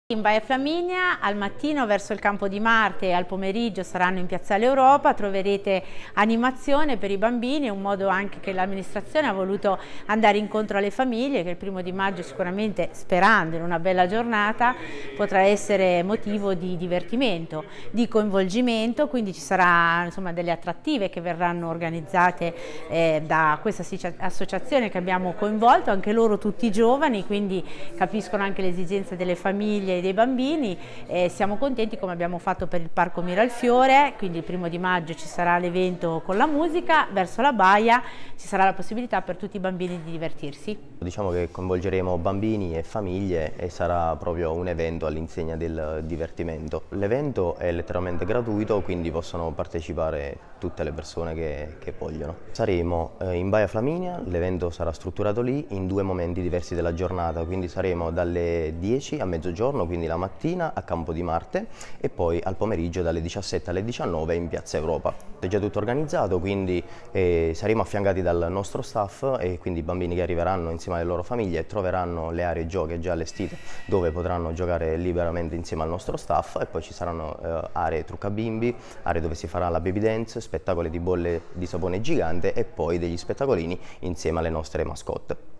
In Baia Flaminia al mattino verso il Campo di Marte e al pomeriggio saranno in Piazzale Europa. Troverete animazione per i bambini, è un modo anche che l'amministrazione ha voluto andare incontro alle famiglie, che il 1° maggio sicuramente, sperando in una bella giornata, potrà essere motivo di divertimento, di coinvolgimento, quindi ci saranno insomma delle attrattive che verranno organizzate da questa associazione che abbiamo coinvolto, anche loro tutti giovani, quindi capiscono anche le esigenze delle famiglie dei bambini. Siamo contenti, come abbiamo fatto per il Parco Miralfiore, quindi il 1° maggio ci sarà l'evento con la musica, verso la baia ci sarà la possibilità per tutti i bambini di divertirsi. Diciamo che coinvolgeremo bambini e famiglie e sarà proprio un evento all'insegna del divertimento. L'evento è letteralmente gratuito, quindi possono partecipare tutte le persone che vogliono. Saremo in Baia Flaminia, l'evento sarà strutturato lì in 2 momenti diversi della giornata, quindi saremo dalle 10 a mezzogiorno, quindi la mattina a Campo di Marte, e poi al pomeriggio dalle 17 alle 19 in Piazza Europa. È già tutto organizzato, quindi saremo affiancati dal nostro staff e quindi i bambini che arriveranno insieme alle loro famiglie troveranno le aree giochi già allestite dove potranno giocare liberamente insieme al nostro staff, e poi ci saranno aree trucca bimbi, aree dove si farà la baby dance, spettacoli di bolle di sapone gigante e poi degli spettacolini insieme alle nostre mascotte.